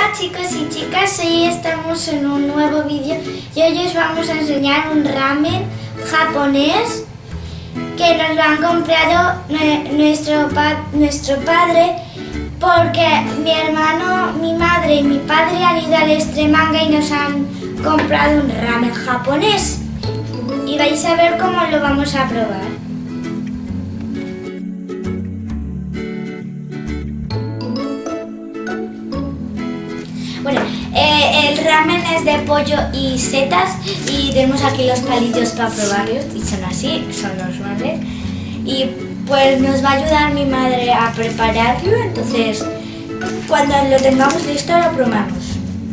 Chicos y chicas, hoy estamos en un nuevo vídeo y hoy os vamos a enseñar un ramen japonés que nos lo han comprado nuestro padre, porque mi hermano, mi madre y mi padre han ido al Extremanga y nos han comprado un ramen japonés y vais a ver cómo lo vamos a probar. Bueno, el ramen es de pollo y setas y tenemos aquí los palillos para probarlos y son así, son normales. Y pues nos va a ayudar mi madre a prepararlo, entonces cuando lo tengamos listo lo probamos.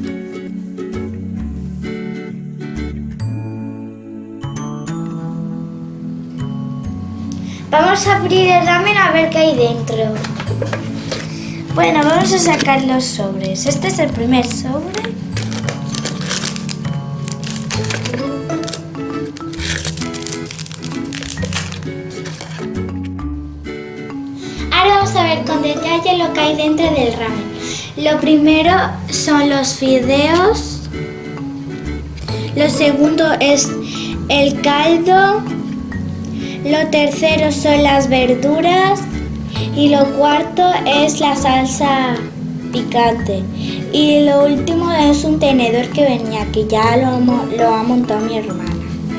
Vamos a abrir el ramen a ver qué hay dentro. Bueno, vamos a sacar los sobres. Este es el primer sobre. Ahora vamos a ver con detalle lo que hay dentro del ramen. Lo primero son los fideos. Lo segundo es el caldo. Lo tercero son las verduras. Y lo cuarto es la salsa picante. Y lo último es un tenedor que venía, que ya lo ha montado mi hermana.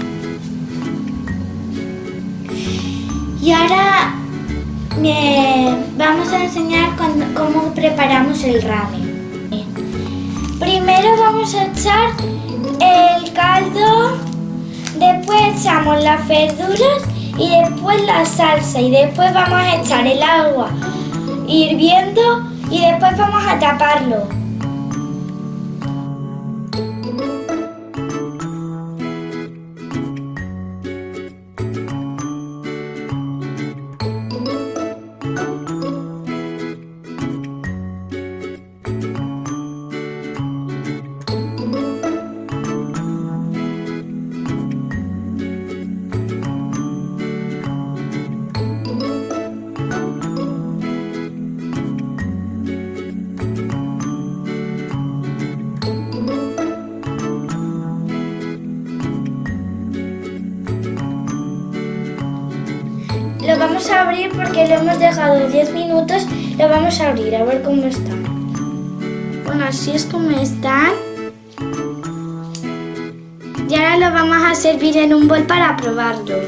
Y ahora vamos a enseñar cómo preparamos el ramen. Primero vamos a echar el caldo, después echamos las verduras y después la salsa y después vamos a echar el agua hirviendo y después vamos a taparlo. Lo vamos a abrir porque lo hemos dejado 10 minutos. Lo vamos a abrir a ver cómo están. Bueno, así es como están. Y ahora lo vamos a servir en un bol para probarlos.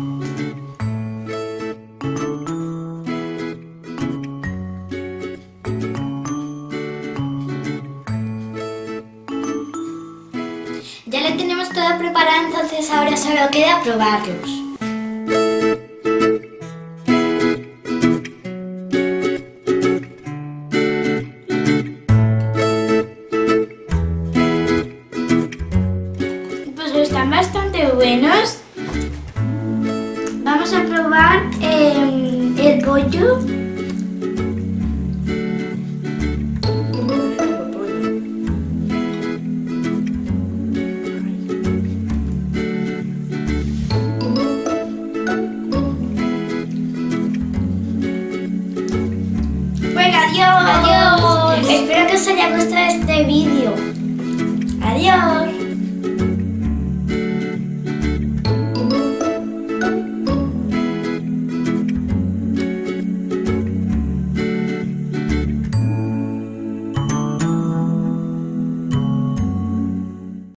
Ya lo tenemos todo preparado, entonces ahora solo queda probarlos. Están bastante buenos. Vamos a probar el pollo.